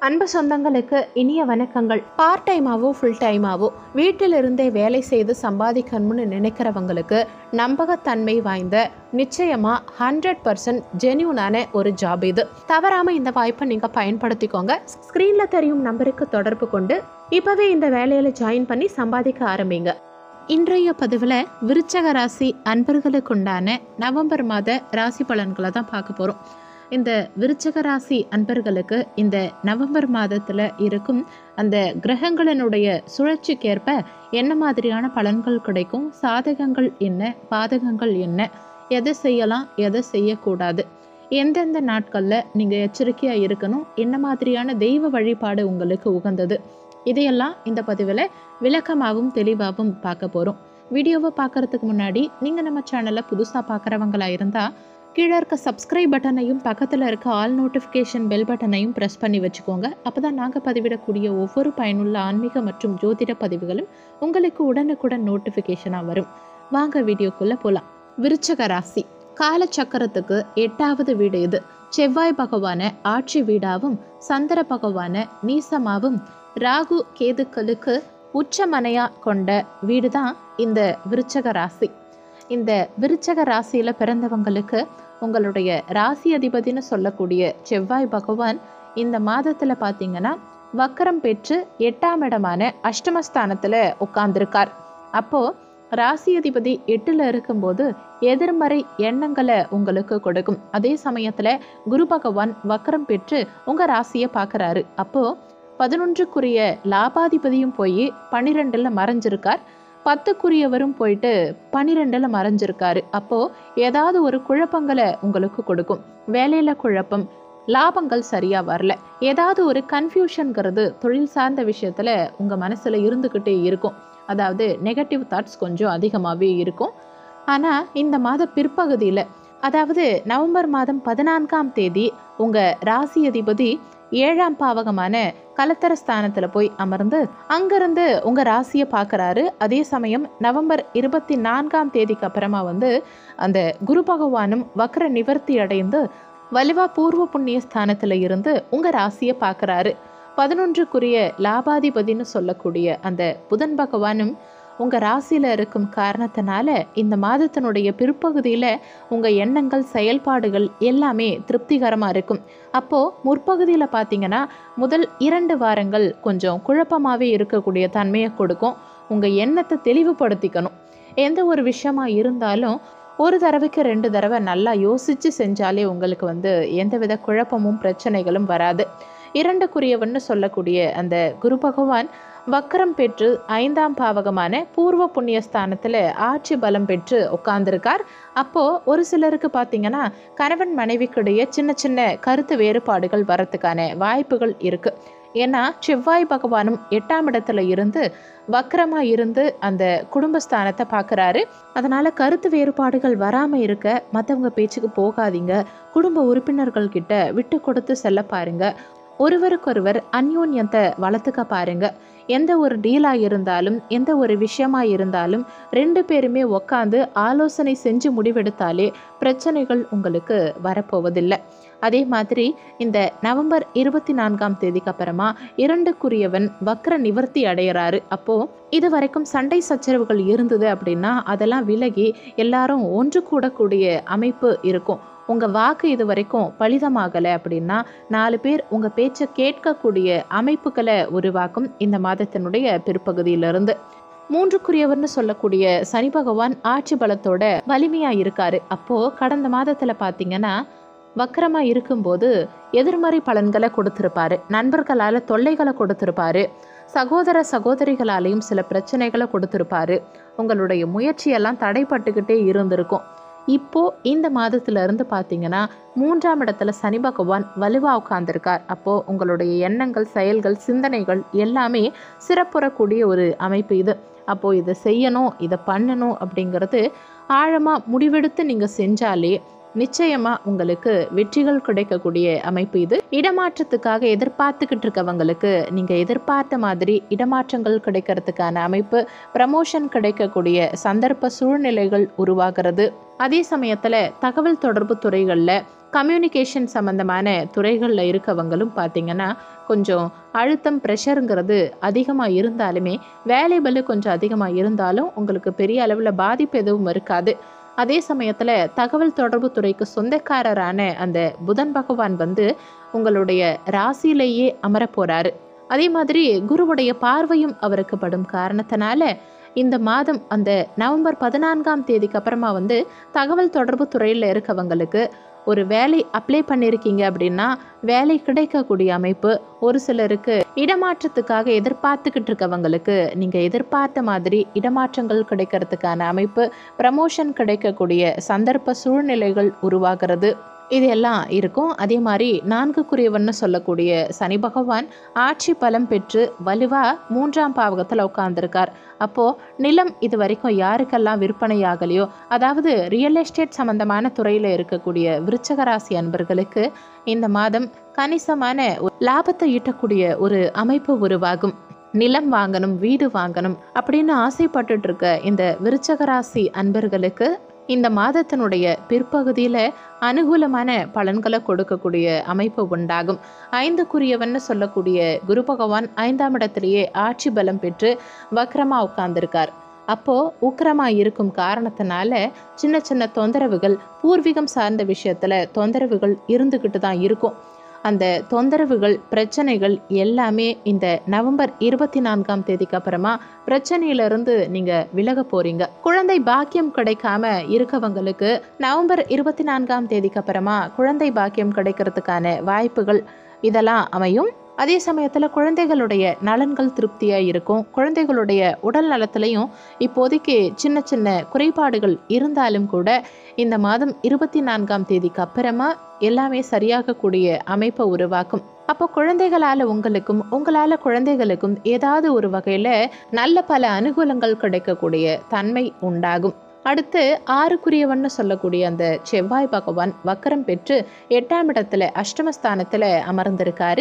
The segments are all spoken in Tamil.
அன்பு சொந்தங்களுக்கு இனிய வணக்கங்கள். பார்ட் டைமாவோ ஃபுல் டைமாவோ வீட்டிலிருந்தே வேலை செய்து சம்பாதிக்கணும்னு நினைக்கிறவங்களுக்கு நம்பகத்தன்மை வாய்ந்த நிச்சயமாக 100% ஜென்யூனான ஒரு ஜாப் இது. தவறாமல் இந்த வாய்ப்பை நீங்கள் பயன்படுத்திக்கோங்க. ஸ்க்ரீனில் தெரியும் நம்பருக்கு தொடர்பு கொண்டு இப்போவே இந்த வேலையில் ஜாயின் பண்ணி சம்பாதிக்க ஆரம்பிங்க. இன்றைய பதிவில் விருச்சக ராசி அன்பர்களுக்குண்டான நவம்பர் மாத ராசி பலன்களை தான் பார்க்க போகிறோம். இந்த விருச்சக ராசி அன்பர்களுக்கு இந்த நவம்பர் மாதத்தில் இருக்கும் அந்த கிரகங்களினுடைய சுழற்சிக்கேற்ப என்ன மாதிரியான பலன்கள் கிடைக்கும், சாதகங்கள் என்ன, பாதகங்கள் என்ன, எதை செய்யலாம் எதை செய்யக்கூடாது, எந்தெந்த நாட்களில் நீங்கள் எச்சரிக்கையாக இருக்கணும், என்ன மாதிரியான தெய்வ வழிபாடு உங்களுக்கு உகந்தது, இதையெல்லாம் இந்த பதிவில் விளக்கமாகவும் தெளிவாகவும் பார்க்க போகிறோம். வீடியோவை பார்க்குறதுக்கு முன்னாடி நீங்கள் நம்ம சேனலை புதுசாக பார்க்குறவங்களா இருந்தால் கீழே இருக்க சப்ஸ்கிரைப் பட்டனையும் பக்கத்தில் இருக்க ஆல் நோட்டிஃபிகேஷன் பெல் பட்டனையும் ப்ரெஸ் பண்ணி வச்சுக்கோங்க. அப்போ தான் நாங்கள் பதிவிடக்கூடிய ஒவ்வொரு பயனுள்ள ஆன்மீக மற்றும் ஜோதிட பதிவுகளும் உங்களுக்கு உடனுக்குடன் நோட்டிஃபிகேஷனாக வரும். வாங்க வீடியோக்குள்ளே போகலாம். விருச்சக ராசி காலச்சக்கரத்துக்கு 8வது வீடு இது. செவ்வாய் பகவான ஆட்சி வீடாவும் சந்திர பகவான நீசமாவும் ராகு கேதுக்களுக்கு உச்சமனையா கொண்ட வீடு தான் இந்த விருச்சக ராசி. இந்த விருச்சக ராசியில் பிறந்தவங்களுக்கு உங்களுடைய ராசி அதிபதினு சொல்லக்கூடிய செவ்வாய் பகவான் இந்த மாதத்தில் பார்த்தீங்கன்னா வக்கரம் பெற்று 8ஆம் இடமான அஷ்டமஸ்தானத்தில் உட்கார்ந்துருக்கார். அப்போது ராசி அதிபதி 8ல் இருக்கும்போது எதிர்மறை எண்ணங்களை உங்களுக்கு கொடுக்கும். அதே சமயத்தில் குரு பகவான் வக்கரம் பெற்று உங்கள் ராசியை பார்க்குறாரு. அப்போது 11க்குரிய லாபாதிபதியும் போய் 12ல் மறைஞ்சிருக்கார். 10க்குரியவரும் போயிட்டு 12ல் மறைஞ்சிருக்காரு. அப்போது ஏதாவது ஒரு குழப்பங்களை உங்களுக்கு கொடுக்கும். வேலையில் குழப்பம், லாபங்கள் சரியாக வரல, ஏதாவது ஒரு கன்ஃபியூஷனுங்கிறது தொழில் சார்ந்த விஷயத்தில் உங்கள் மனசில் இருந்துக்கிட்டே இருக்கும். அதாவது நெகட்டிவ் தாட்ஸ் கொஞ்சம் அதிகமாகவே இருக்கும். ஆனால் இந்த மாத பிற்பகுதியில், அதாவது நவம்பர் மாதம் 14ஆம் தேதி உங்கள் ராசி அதிபதி 7ஆம் பாவகமான கலத்தர ஸ்தானத்தில் போய் அமர்ந்து அங்கிருந்து உங்கள் ராசியை பார்க்குறாரு. அதே சமயம் நவம்பர் 24ஆம் தேதிக்கு அப்புறமா அந்த குரு பகவானும் வக்ர நிவர்த்தி அடைந்து வலுவா பூர்வ புண்ணிய ஸ்தானத்தில் இருந்து உங்கள் ராசியை பார்க்குறாரு. 11க்குரிய லாபாதிபதினு சொல்லக்கூடிய அந்த புதன் பகவானும் உங்கள் ராசியில் இருக்கும் காரணத்தினால இந்த மாதத்தினுடைய பிற்பகுதியில் உங்கள் எண்ணங்கள் செயல்பாடுகள் எல்லாமே திருப்திகரமாக இருக்கும். அப்போது முற்பகுதியில் பார்த்தீங்கன்னா முதல் 2 வாரங்கள் கொஞ்சம் குழப்பமாகவே இருக்கக்கூடிய தன்மையை கொடுக்கும். உங்கள் எண்ணத்தை தெளிவுபடுத்திக்கணும். எந்த ஒரு விஷயமா இருந்தாலும் ஒரு தடவைக்கு 2 தடவை நல்லா யோசித்து செஞ்சாலே உங்களுக்கு எந்தவித குழப்பமும் பிரச்சனைகளும் வராது. 2க்குரியவன்னு சொல்லக்கூடிய அந்த குரு பகவான் வக்கரம் பெற்று 5ஆம் பாவகமான பூர்வ புண்ணிய ஸ்தானத்தில் ஆட்சி பலம் பெற்று உட்கார்ந்துருக்கார். அப்போது ஒரு சிலருக்கு பார்த்தீங்கன்னா கணவன் மனைவிக்கிடையே சின்ன சின்ன கருத்து வேறுபாடுகள் வரத்துக்கான வாய்ப்புகள் இருக்குது. ஏன்னா செவ்வாய் பகவானும் 8ஆம் இடத்துல இருந்து வக்கரமாக இருந்து அந்த குடும்பஸ்தானத்தை பார்க்குறாரு. அதனால் கருத்து வேறுபாடுகள் வராமல் இருக்க மற்றவங்க பேச்சுக்கு போகாதீங்க. குடும்ப உறுப்பினர்கள் கிட்ட விட்டு கொடுத்து செல்ல பாருங்க. ஒருவருக்கொருவர் அந்யோன்யத்தை வளர்த்துக்க பாருங்க. எந்த ஒரு டீலாக இருந்தாலும் எந்த ஒரு விஷயமா இருந்தாலும் 2 பேருமே உக்காந்து ஆலோசனை செஞ்சு முடிவெடுத்தாலே பிரச்சனைகள் உங்களுக்கு வரப்போவதில்லை. அதே மாதிரி இந்த நவம்பர் 24ஆம் தேதிக்கு அப்புறமா 2க்குரியவன் வக்ர நிவர்த்தி அடைகிறாரு. அப்போது இது வரைக்கும் சண்டை சச்சரவுகள் இருந்தது அப்படின்னா அதெல்லாம் விலகி எல்லாரும் ஒன்று கூடக்கூடிய அமைப்பு இருக்கும். உங்கள் வாக்கு இது வரைக்கும் பலிதமாகலை அப்படின்னா 4 பேர் உங்கள் பேச்சை கேட்கக்கூடிய அமைப்புகளை உருவாக்கும் இந்த மாதத்தினுடைய பிற்பகுதியிலிருந்து. 3க்குரியவர்னு சொல்லக்கூடிய சனி பகவான் ஆட்சி பலத்தோட வலிமையாக இருக்காரு. அப்போது கடந்த மாதத்தில் பார்த்தீங்கன்னா வக்கரமாக இருக்கும்போது எதிர்மறை பலன்களை கொடுத்துருப்பாரு. நண்பர்களால் தொல்லைகளை கொடுத்துருப்பாரு. சகோதர சகோதரிகளாலேயும் சில பிரச்சனைகளை கொடுத்துருப்பாரு. உங்களுடைய முயற்சியெல்லாம் தடைப்பட்டுக்கிட்டே இருந்திருக்கும். இப்போது இந்த மாதத்திலிருந்து பார்த்தீங்கன்னா 3ஆம் இடத்துல சனி பகவான் வலுவாக உட்கார்ந்துருக்கார். அப்போது உங்களுடைய எண்ணங்கள் செயல்கள் சிந்தனைகள் எல்லாமே சிறப்புறக்கூடிய ஒரு அமைப்பு இது. அப்போது இதை செய்யணும் இதை பண்ணணும் அப்படிங்கிறது ஆழமாக முடிவெடுத்து நீங்கள் செஞ்சாலே நிச்சயமாக உங்களுக்கு வெற்றிகள் கிடைக்கக்கூடிய அமைப்பு இது. இடமாற்றத்துக்காக எதிர்பார்த்துக்கிட்டு இருக்கவங்களுக்கு நீங்கள் எதிர்பார்த்த மாதிரி இடமாற்றங்கள் கிடைக்கிறதுக்கான அமைப்பு, ப்ரமோஷன் கிடைக்கக்கூடிய சந்தர்ப்ப சூழ்நிலைகள் உருவாகிறது. அதே சமயத்தில் தகவல் தொடர்பு துறைகளில் கம்யூனிகேஷன் சம்மந்தமான துறைகளில் இருக்கவங்களும் பார்த்திங்கன்னா கொஞ்சம் அழுத்தம் ப்ரெஷருங்கிறது அதிகமாக இருந்தாலுமே வேலை பளு கொஞ்சம் அதிகமாக இருந்தாலும் உங்களுக்கு பெரிய அளவில் பாதிப்பு எதுவும் இருக்காது. அதே சமயத்தில் தகவல் தொடர்பு துறைக்கு சொந்தக்காரரான அந்த புதன் பகவான் வந்து உங்களுடைய ராசியிலேயே அமர போகிறாரு. அதே மாதிரி குருவுடைய பார்வையும் அவருக்கு படும் காரணத்தினால இந்த மாதம் அந்த நவம்பர் 14ஆம் தேதிக்கு அப்புறமா வந்து தகவல் தொடர்பு துறையில் இருக்கவங்களுக்கு ஒரு வேலை அப்ளை பண்ணியிருக்கீங்க அப்படின்னா வேலை கிடைக்கக்கூடிய அமைப்பு, ஒரு சிலருக்கு இடமாற்றத்துக்காக எதிர்பார்த்துக்கிட்டு இருக்கவங்களுக்கு நீங்கள் எதிர்பார்த்த மாதிரி இடமாற்றங்கள் கிடைக்கிறதுக்கான அமைப்பு, ப்ரமோஷன் கிடைக்கக்கூடிய சந்தர்ப்ப சூழ்நிலைகள் உருவாகிறது, இது எல்லாம் இருக்கும். அதே மாதிரி 4க்குரியவன்னு சொல்லக்கூடிய சனி பகவான் ஆட்சி பலம் பெற்று வலுவாக 3ஆம் பாவகத்தில் உட்கார்ந்துருக்கார். அப்போது நிலம் இது வரைக்கும் யாருக்கெல்லாம் விற்பனையாகலையோ, அதாவது ரியல் எஸ்டேட் சம்பந்தமான துறையில் இருக்கக்கூடிய விருச்சிக ராசி அன்பர்களுக்கு இந்த மாதம் கணிசமான லாபத்தை ஈட்டக்கூடிய ஒரு அமைப்பு உருவாகும். நிலம் வாங்கணும், வீடு வாங்கணும் அப்படின்னு ஆசைப்பட்டுட்டு இருக்க இந்த விருச்சிக ராசி அன்பர்களுக்கு இந்த மாதத்தினுடைய பிற்பகுதியில் அனுகூலமான பலன்களை கொடுக்கக்கூடிய அமைப்பு உண்டாகும். 5க்குரியவன்னு சொல்லக்கூடிய குரு பகவான் 5ஆம் இடத்திலேயே ஆட்சி பலம் பெற்று வக்ரமா உட்கார்ந்துருக்கார். அப்போது உக்கிரமாக இருக்கும் காரணத்தினால சின்ன சின்ன தொந்தரவுகள், பூர்வீகம் சார்ந்த விஷயத்தில் தொந்தரவுகள் இருந்துக்கிட்டு தான் இருக்கும். அந்த தொந்தரவுகள், பிரச்சனைகள் எல்லாமே இந்த நவம்பர் 24ஆம் தேதிக்கு அப்புறமா பிரச்சனையிலிருந்து நீங்கள் விலக போறீங்க. குழந்தை பாக்கியம் கிடைக்காம இருக்கவங்களுக்கு நவம்பர் 24ஆம் தேதிக்கு அப்புறமா குழந்தை பாக்கியம் கிடைக்கிறதுக்கான வாய்ப்புகள் இதெல்லாம் அமையும். அதே சமயத்தில் குழந்தைகளுடைய நலன்கள் திருப்தியாக இருக்கும். குழந்தைகளுடைய உடல் நலத்திலையும் இப்போதைக்கு சின்ன சின்ன குறைபாடுகள் இருந்தாலும் கூட இந்த மாதம் 24ஆம் தேதிக்கு அப்புறமா எல்லாமே சரியாகக்கூடிய அமைப்பை உருவாக்கும். அப்போ குழந்தைகளால் உங்களுக்கும் உங்களால் குழந்தைகளுக்கும் ஏதாவது ஒரு வகையில் நல்ல பல அனுகூலங்கள் கிடைக்கக்கூடிய தன்மை உண்டாகும். அடுத்து 6க்குரியவன்னு சொல்லக்கூடிய அந்த செவ்வாய் பகவான் வக்கரம் பெற்று 8ஆம் இடத்துல அஷ்டமஸ்தானத்தில் அமர்ந்திருக்காரு.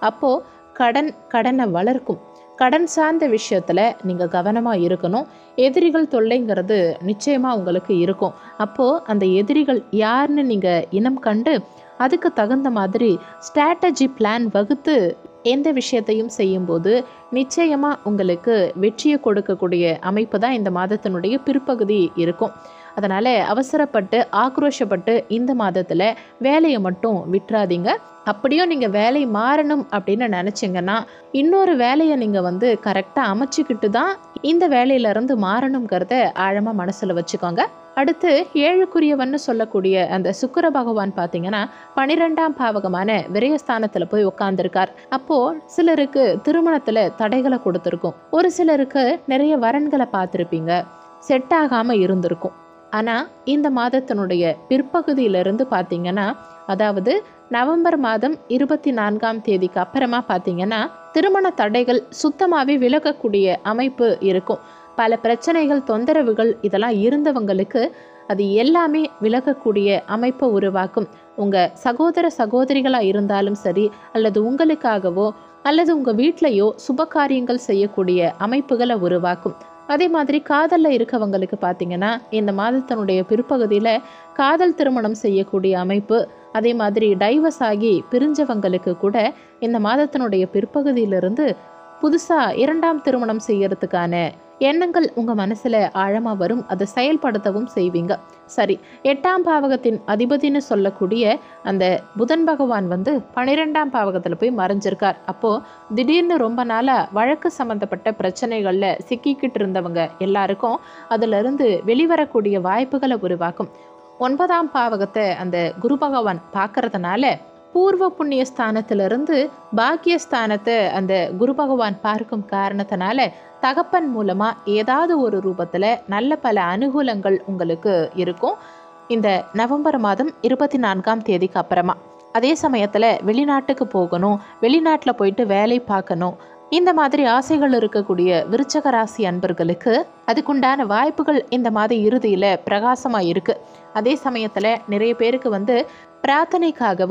அப்போது கடனை வளர்க்கும். கடன் சார்ந்த விஷயத்தில் நீங்கள் கவனமாக இருக்கணும். எதிரிகள் தொல்லைங்கிறது நிச்சயமாக உங்களுக்கு இருக்கும். அப்போது அந்த எதிரிகள் யாருன்னு நீங்கள் இனம் கண்டு அதுக்கு தகுந்த மாதிரி ஸ்ட்ராட்டஜி பிளான் வகுத்து எந்த விஷயத்தையும் செய்யும்போது நிச்சயமாக உங்களுக்கு வெற்றியை கொடுக்கக்கூடிய அமைப்பு தான் இந்த மாதத்தினுடைய பிற்பகுதி இருக்கும். அதனால் அவசரப்பட்டு ஆக்ரோஷப்பட்டு இந்த மாதத்தில் வேலையை மட்டும் விட்டுறாதீங்க. அப்படியும் நீங்கள் வேலை மாறணும் அப்படின்னு நினச்சிங்கன்னா இன்னொரு வேலையை நீங்கள் வந்து கரெக்டாக அமைச்சிக்கிட்டு தான் இந்த வேலையிலேருந்து மாறணுங்கிறத ஆழமாக மனசில் வச்சுக்கோங்க. அடுத்து 7க்குரியவன்னு சொல்லக்கூடிய அந்த சுக்கிர பகவான் பார்த்தீங்கன்னா 12ஆம் பாவகமான விரயஸ்தானத்தில் போய் உட்கார்ந்துருக்கார். அப்போது சிலருக்கு திருமணத்தில் தடைகளை கொடுத்துருக்கும், ஒரு சிலருக்கு நிறைய வரன்களை பார்த்துருப்பீங்க, செட் ஆகாமல் இருந்திருக்கும். ஆனால் இந்த மாதத்தினுடைய பிற்பகுதியிலிருந்து பார்த்தீங்கன்னா, அதாவது நவம்பர் மாதம் 24ஆம் தேதிக்கு அப்புறமா பார்த்தீங்கன்னா திருமண தடைகள் சுத்தமாகவே விலகக்கூடிய அமைப்பு இருக்கும். பல பிரச்சனைகள், தொந்தரவுகள் இதெல்லாம் இருந்தவங்களுக்கு அது எல்லாமே விலகக்கூடிய அமைப்பை உருவாக்கும். உங்கள் சகோதர சகோதரிகளாக இருந்தாலும் சரி, அல்லது உங்களுக்காகவோ அல்லது உங்கள் வீட்டிலையோ சுப காரியங்கள் செய்யக்கூடிய அமைப்புகளை உருவாக்கும். அதே மாதிரி காதலில் இருக்கவங்களுக்கு பார்த்தீங்கன்னா இந்த மாதத்தினுடைய பிற்பகுதியில் காதல் திருமணம் செய்யக்கூடிய அமைப்பு, அதே மாதிரி டைவர்ஸ் ஆகி பிரிஞ்சவங்களுக்கு கூட இந்த மாதத்தினுடைய பிற்பகுதியிலிருந்து புதுசாக 2ஆம் திருமணம் செய்யறதுக்கான எண்ணங்கள் உங்கள் மனசில் ஆழமாக வரும். அதை செயல்படுத்தவும் செய்வீங்க. சரி, 8ஆம் பாவகத்தின் அதிபதினு சொல்லக்கூடிய அந்த புதன் பகவான் வந்து 12ஆம் பாவகத்தில் போய் மறைஞ்சிருக்கார். அப்போது திடீர்னு ரொம்ப நாளாக வழக்கு சம்மந்தப்பட்ட பிரச்சனைகளில் சிக்கிக்கிட்டு இருந்தவங்க எல்லாருக்கும் அதிலிருந்து வெளிவரக்கூடிய வாய்ப்புகளை உருவாக்கும். 9ஆம் பாவகத்தை அந்த குரு பகவான் பார்க்கறதுனால பூர்வ புண்ணிய ஸ்தானத்திலிருந்து பாக்கியஸ்தானத்தை அந்த குரு பகவான் பார்க்கும் காரணத்தினால தகப்பன் மூலமாக ஏதாவது ஒரு ரூபத்தில் நல்ல பல அனுகூலங்கள் உங்களுக்கு இருக்கும் இந்த நவம்பர் மாதம் 24ஆம் தேதிக்கு அப்புறமா. அதே சமயத்தில் வெளிநாட்டுக்கு போகணும், வெளிநாட்டில் போயிட்டு வேலை பார்க்கணும், இந்த மாதிரி ஆசைகள் இருக்கக்கூடிய விருச்சிக ராசி அன்பர்களுக்கு அதுக்குண்டான வாய்ப்புகள் இந்த மாத இறுதியில் பிரகாசமாக இருக்குது. அதே சமயத்தில் நிறைய பேருக்கு வந்து பிரார்த்தனைக்காகவும்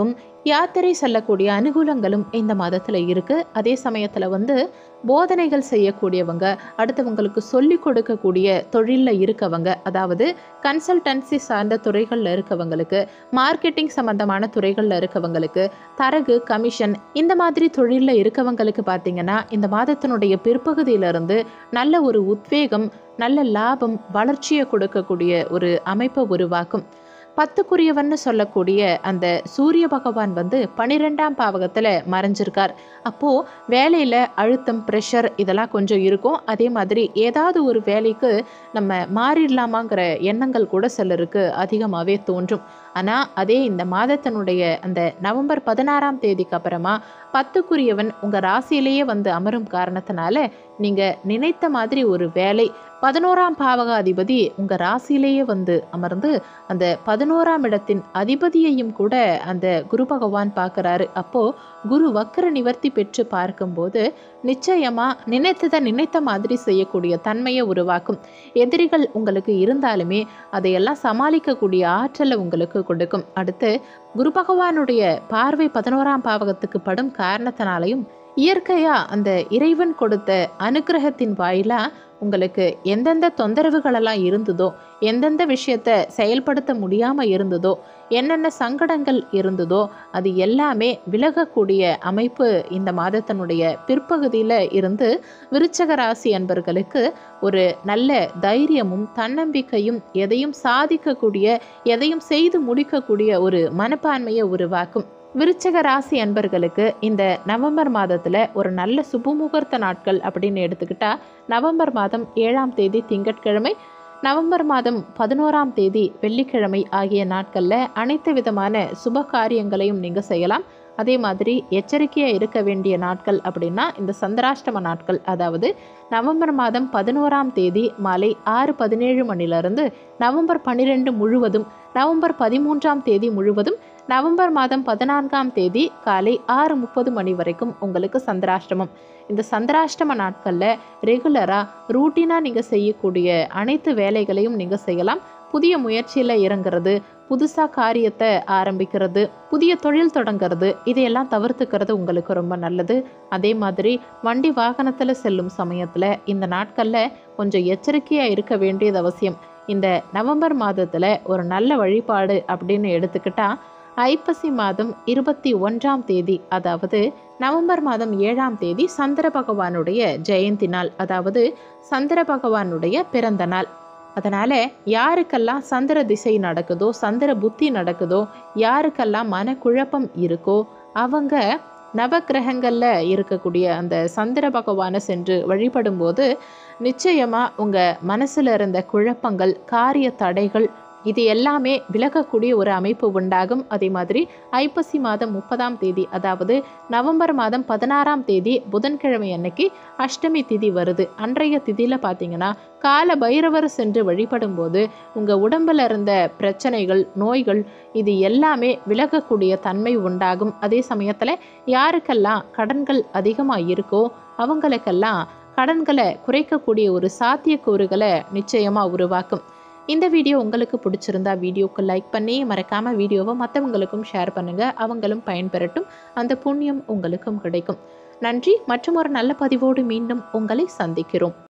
யாத்திரை செல்லக்கூடிய அனுகூலங்களும் இந்த மாதத்தில் இருக்குது. அதே சமயத்தில் போதனைகள் செய்யக்கூடியவங்க, அடுத்தவங்களுக்கு சொல்லி கொடுக்கக்கூடிய தொழிலில் இருக்கவங்க, அதாவது கன்சல்டன்சி சார்ந்த துறைகளில் இருக்கவங்களுக்கு, மார்க்கெட்டிங் சம்மந்தமான துறைகளில் இருக்கவங்களுக்கு, தரகு கமிஷன் இந்த மாதிரி தொழிலில் இருக்கவங்களுக்கு பார்த்திங்கன்னா இந்த மாதத்தினுடைய பிற்பகுதியிலிருந்து நல்ல ஒரு உத்வேகம், நல்ல லாபம், வளர்ச்சியை கொடுக்கக்கூடிய ஒரு அமைப்பை உருவாக்கும். 10க்குரியவன்னு சொல்லக்கூடிய அந்த சூரிய பகவான் 12ஆம் பாவகத்தில் மறைஞ்சிருக்கார். அப்போது வேலையில் அழுத்தம், ப்ரெஷர் இதெல்லாம் கொஞ்சம் இருக்கும். அதே மாதிரி ஏதாவது ஒரு வேலைக்கு நம்ம மாறிடலாமாங்கிற எண்ணங்கள் கூட சிலருக்கு அதிகமாகவே தோன்றும். ஆனால் அதே இந்த மாதத்தினுடைய அந்த நவம்பர் 16ஆம் தேதிக்கு அப்புறமா 10க்குரியவன் உங்கள் ராசியிலேயே அமரும் காரணத்தினால நீங்கள் நினைத்த மாதிரி ஒரு வேலை, 11ஆம் பாவக அதிபதி உங்கள் ராசியிலேயே அமர்ந்து அந்த 11ஆம் இடத்தின் அதிபதியையும் கூட அந்த குரு பகவான் பார்க்குறாரு. அப்போது குரு வக்கர நிவர்த்தி பெற்று பார்க்கும்போது நிச்சயமாக நினைத்த மாதிரி செய்யக்கூடிய தன்மையை உருவாக்கும். எதிரிகள் உங்களுக்கு இருந்தாலுமே அதையெல்லாம் சமாளிக்கக்கூடிய ஆற்றலை உங்களுக்கு கொடுக்கும். அடுத்து குரு பகவானுடைய பார்வை 11ஆம் பாவகத்துக்கு படும் காரணத்தினாலையும் இயற்கையாக அந்த இறைவன் கொடுத்த அனுக்கிரகத்தின் வாயிலாக உங்களுக்கு எந்தெந்த தொந்தரவுகளெல்லாம் இருந்ததோ, எந்தெந்த விஷயத்தை செயல்படுத்த முடியாமல் இருந்ததோ, என்னென்ன சங்கடங்கள் இருந்ததோ அது எல்லாமே விலகக்கூடிய அமைப்பு இந்த மாதத்தினுடைய பிற்பகுதியில் இருந்து விருச்சக ராசி அன்பர்களுக்கு ஒரு நல்ல தைரியமும் தன்னம்பிக்கையும், எதையும் சாதிக்கக்கூடிய, எதையும் செய்து முடிக்கக்கூடிய ஒரு மனப்பான்மையை உருவாக்கும். விருச்சக ராசி அன்பர்களுக்கு இந்த நவம்பர் மாதத்தில் ஒரு நல்ல சுபமுகூர்த்த நாட்கள் அப்படின்னு எடுத்துக்கிட்டா நவம்பர் மாதம் 7ஆம் தேதி திங்கட்கிழமை, நவம்பர் மாதம் 11ஆம் தேதி வெள்ளிக்கிழமை ஆகிய நாட்களில் அனைத்து விதமான சுப காரியங்களையும் நீங்கள் செய்யலாம். அதே மாதிரி எச்சரிக்கையாக இருக்க வேண்டிய நாட்கள் அப்படின்னா இந்த சந்திராஷ்டம நாட்கள், அதாவது நவம்பர் மாதம் 11ஆம் தேதி மாலை 6:17 மணிலிருந்து நவம்பர் 12 முழுவதும், நவம்பர் 13ஆம் தேதி முழுவதும், நவம்பர் மாதம் 14ஆம் தேதி காலை 6:30 மணி வரைக்கும் உங்களுக்கு சந்திராஷ்டமம். இந்த சந்திராஷ்டம நாட்களில் ரெகுலராக ரூட்டீனாக நீங்கள் செய்யக்கூடிய அனைத்து வேலைகளையும் நீங்கள் செய்யலாம். புதிய முயற்சியில் இறங்குறது, புதுசாக காரியத்தை ஆரம்பிக்கிறது, புதிய தொழில் தொடங்கிறது, இதையெல்லாம் தவிர்த்துக்கிறது உங்களுக்கு ரொம்ப நல்லது. அதே மாதிரி வண்டி வாகனத்தில் செல்லும் சமயத்தில் இந்த நாட்களில் கொஞ்சம் எச்சரிக்கையாக இருக்க வேண்டியது அவசியம். இந்த நவம்பர் மாதத்தில் ஒரு நல்ல வழிபாடு அப்படின்னு எடுத்துக்கிட்டா ஐப்பசி மாதம் 21ஆம் தேதி, அதாவது நவம்பர் மாதம் 7ஆம் தேதி சந்திர பகவானுடைய ஜெயந்தி நாள், அதாவது சந்திர பகவானுடைய பிறந்த நாள். அதனால் யாருக்கெல்லாம் சந்திர திசை நடக்குதோ, சந்திர புத்தி நடக்குதோ, யாருக்கெல்லாம் மனக்குழப்பம் இருக்கோ அவங்க நவக்கிரகங்களில் இருக்கக்கூடிய அந்த சந்திர பகவானை சென்று வழிபடும்போது நிச்சயமாக உங்கள் மனசில் இருந்த குழப்பங்கள், காரிய தடைகள் இது எல்லாமே விலகக்கூடிய ஒரு அமைப்பு உண்டாகும். அதே மாதிரி ஐப்பசி மாதம் 30ஆம் தேதி, அதாவது நவம்பர் மாதம் 16ஆம் தேதி புதன்கிழமை அன்னைக்கு அஷ்டமி திதி வருது. அன்றைய திதியில் பார்த்தீங்கன்னா கால பைரவர் சென்று வழிபடும் போது உங்கள் உடம்பில் இருந்த பிரச்சனைகள், நோய்கள் இது எல்லாமே விலகக்கூடிய தன்மை உண்டாகும். அதே சமயத்தில் யாருக்கெல்லாம் கடன்கள் அதிகமாக இருக்கோ அவங்களுக்கெல்லாம் கடன்களை குறைக்கக்கூடிய ஒரு சாத்தியக்கூறுகளை நிச்சயமாக உருவாக்கும். இந்த வீடியோ உங்களுக்கு பிடிச்சிருந்தா வீடியோக்கு லைக் பண்ணி மறக்காமல் வீடியோவை மற்றவங்களுக்கும் ஷேர் பண்ணுங்கள். அவங்களும் பயன்பெறட்டும், அந்த புண்ணியம் உங்களுக்கும் கிடைக்கும். நன்றி. மற்றும் ஒரு நல்ல பதிவோடு மீண்டும் உங்களை சந்திக்கிறோம்.